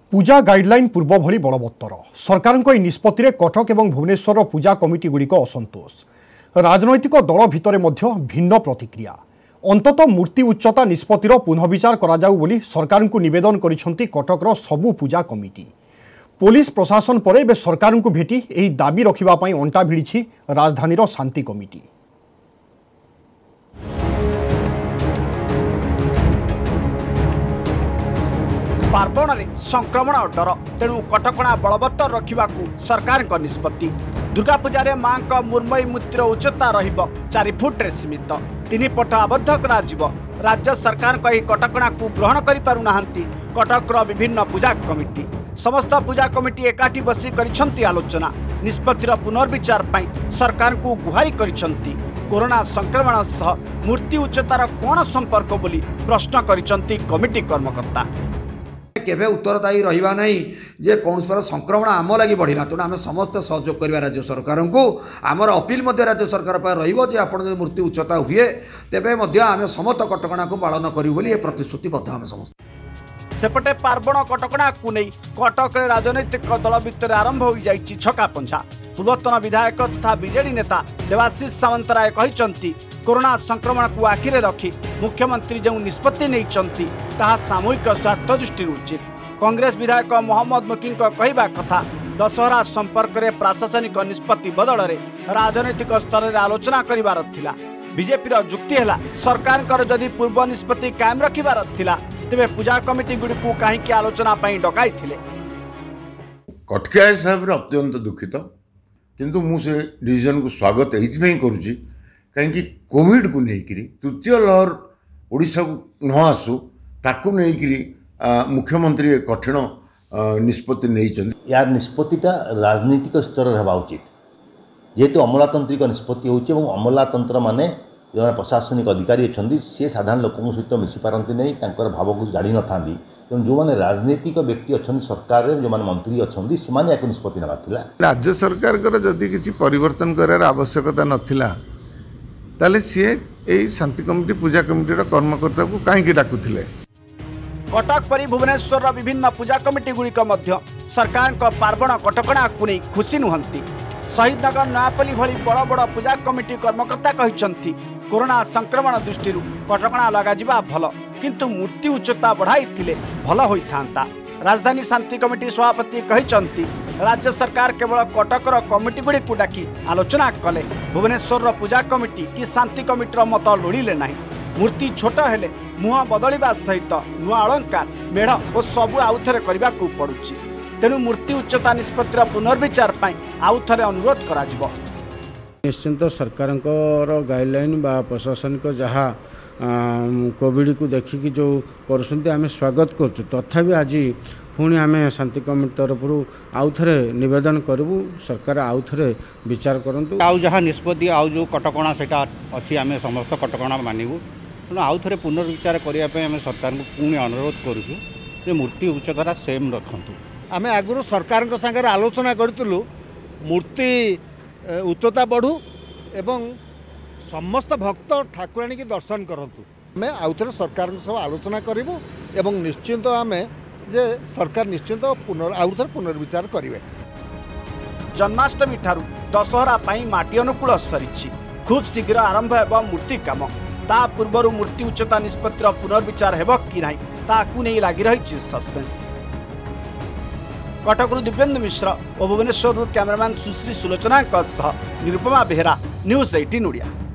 पूजा guideline पूर्व भली बलवत्तर सरकार निष्पत्ति कटक और भुवनेश्वर पूजा कमिटी गुड़िक असंतोष राजनैतिक दल भितर भिन्न प्रतिक्रिया अंतत मूर्ति उच्चता निष्पत्तिर पुनर्विचार कराजाऊ बोली सरकार को निवेदन करिसेंती कटकर सबु पूजा कमिटी। पुलिस प्रशासन पर एबे सरकार को भेटी एही दाबी रखिबा पई अंटा भिड़ी राजधानीर शांति कमिटी। पार्वण में संक्रमण डर तेणु कटकणा बलवत्तर रखा सरकार निष्पत्ति। दुर्गा पूजा मां का मुर्मयी मूर्तिर उच्चता रही फुट सीमित 3 पट आबद्ध कर राज्य सरकार कटकणा को ग्रहण करें कटकर विभिन्न पूजा कमिटी। समस्त पूजा कमिटी एकाठी बसी करिसेंती आलोचना निष्पत्तिर पुनर्विचार सरकार को गुहारी करिसेंती। कोरोना संक्रमण सह मूर्ति उच्चतार कौन संपर्क बोली प्रश्न करिसेंती कमिटी कर्मकर्ता। केवे उत्तरदायी रहिबा नहीं जे कौन पर संक्रमण आम लगी बढ़ला तेणु आम समस्त सहयोग करवा राज्य सरकार को आमर अपील राज्य सरकार पर रही आपड़ मूर्ति उच्चता हुए तेबे आम समस्त कटकणा को पालन करूँ बोली प्रतिश्रुतिबद्ध आम समस्त। सेपटे पार्वण कटकणा को नहीं कटक राजनैतिक दल भितर आरंभ हो जाइछि छकापंछा। पूर्वतन विधायक तथा बीजेडी नेता देवाशीष सामंतराय कहते कोरोना संक्रमण को आखिरे रखी मुख्यमंत्री जो निष्पत्ति नहीं ताहा सामूहिक स्वार्थ दृष्टि उचित। कांग्रेस विधायक मोहम्मद मुकी कहवा कथा दशहरा संपर्क में प्रशासनिक निष्पत्ति बदल में राजनैतिक स्तर में आलोचना करिवार थिला। बीजेपी जुक्ति है सरकार जदि पूर्व निष्पत्ति कायम रखिबार थिला तेबे पूजा कमिटी गुड़िक कहीं आलोचना डकाई थिले। कटकिया हिसाब से अत्यंत दुखित किंतु मुझे डिसीजन को स्वागत ये करुँची कहीं कोविड को लेकर तृतीय लहर ओडिशा को न आसू ताकू नहीं मुख्यमंत्री कठिन निष्पत्ति नहीं। यार निष्पत्तिटा राजनीतिक स्तर रहा उचित जेहेतु अमलातांत्रिक निष्पत्ति हो अमलातंत्र माने जो प्रशासनिक अधिकारी अच्छा सी साधारण लोकों सहित मिसी पारती नहीं भाव को जानी न था तेणु जो मैंने राजनीतिक व्यक्ति अच्छा सरकार जो मैंने मंत्री अच्छा से निष्पत्ति ना राज्य सरकार जदि किसी परिवर्तन करार आवश्यकता नाला ताले सी शांति कमिटी पूजा कमिटी कर्मकर्ता को कहीं डाकुले। कटक परी भुवनेश्वर विभिन्न पूजा कमिटी गुड़िक सरकार पार्वण कटकणा को नहीं खुशी नुहंती। शहीद नगर नयापल्ली भली बड़ बड़ पूजा कमिटी कर्मकर्ता कहते कोरोना संक्रमण दृष्टि कटकणा लगा भल किंतु मूर्ति उच्चता बढ़ाई भल होता। राजधानी शांति कमिटी सभापति कहते राज्य सरकार केवल कटकर कमिटी गुड़ी को डाकी आलोचना कले भुवनेश्वर पूजा कमिटी कि शांति कमिटीर मत लोड़िले नहीं। मूर्ति छोट हेले मुह बदलवा सहित नुआ अलंकार मेढ़ और सबू आउ थे करने को पड़ुछि तेणु मूर्ति उच्चता निष्पत्तिर पुनर्विचार आउ थे अनुरोध करा जिवो। निश्चिंत सरकार गाइडलाइन बा प्रशासनिक जहाँ कोविड को देखिकी जो करें स्वागत करूँ तथापि आज पुणी आम शांति कमिटी तरफ आउ थे नवेदन करूँ सरकार आउ थे विचार करूँ आउ जहाँ निष्पत्ति आउ जो कटकणा से अच्छी आम समस्त कटकणा मानवु तेणु आउ थे पुनर्विचार करने आम सरकार को पुणी अनुरोध करुँ मूर्ति उच्चता सेम रखु। आम आगु सरकार सागर आलोचना करूँ मूर्ति उच्चता बढ़ू एवं समस्त भक्त ठाकुराणी की दर्शन करतु आम आउ थे सरकार सब आलोचना करूँ एवं निश्चिंत आम जे सरकार निश्चिंत आउ थे पुनर्विचार करेंगे। जन्माष्टमी ठारू दशहरा माटी अनुकूल सरी खूब शीघ्र आरंभ हो मूर्ति काम ता पूर्व मूर्ति उच्चता निष्पत्तिर पुनर्विचार हो कि नहीं ताकू नहीं लगी रही सस्पेंस। कटकरू दिव्येन्दु मिश्र और भुवनेश्वर कैमरामैन सुश्री सुलोचना निरुपमा बेहरा न्यूज़ 18 ओडिया।